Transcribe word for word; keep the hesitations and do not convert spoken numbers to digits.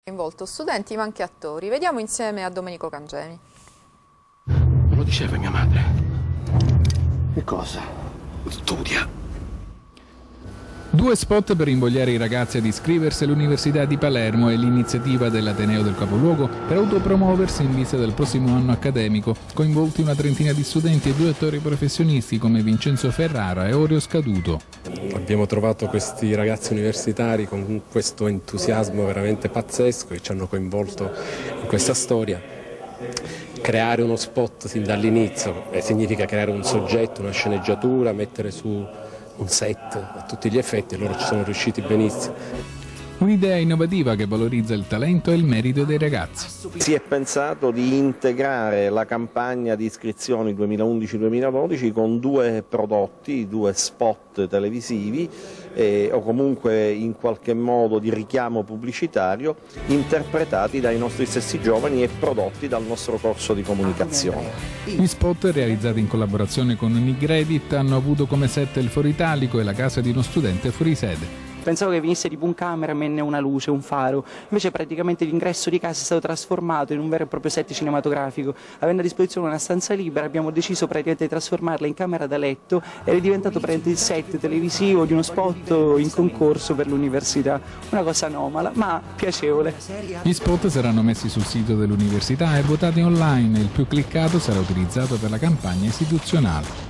Coinvolto studenti ma anche attori. Vediamo insieme a Domenico Cangemi. Me lo diceva mia madre. Che cosa? Studia. Due spot per invogliare i ragazzi ad iscriversi all'Università di Palermo è l'iniziativa dell'Ateneo del capoluogo per autopromuoversi in vista del prossimo anno accademico. Coinvolti una trentina di studenti e due attori professionisti come Vincenzo Ferrara e Oreo Scaduto. Abbiamo trovato questi ragazzi universitari con questo entusiasmo veramente pazzesco che ci hanno coinvolto in questa storia. Creare uno spot sin dall'inizio significa creare un soggetto, una sceneggiatura, mettere su un set a tutti gli effetti e loro ci sono riusciti benissimo. Un'idea innovativa che valorizza il talento e il merito dei ragazzi. Si è pensato di integrare la campagna di iscrizioni duemilaundici duemiladodici con due prodotti, due spot televisivi eh, o comunque in qualche modo di richiamo pubblicitario interpretati dai nostri stessi giovani e prodotti dal nostro corso di comunicazione. Gli spot realizzati in collaborazione con Nigredit hanno avuto come set il Foro Italico e la casa di uno studente fuori sede. Pensavo che venisse tipo un cameraman e una luce, un faro, invece praticamente l'ingresso di casa è stato trasformato in un vero e proprio set cinematografico. Avendo a disposizione una stanza libera abbiamo deciso praticamente di trasformarla in camera da letto ed è diventato praticamente il set televisivo di uno spot in concorso per l'università. Una cosa anomala ma piacevole. Gli spot saranno messi sul sito dell'università e votati online, il più cliccato sarà utilizzato per la campagna istituzionale.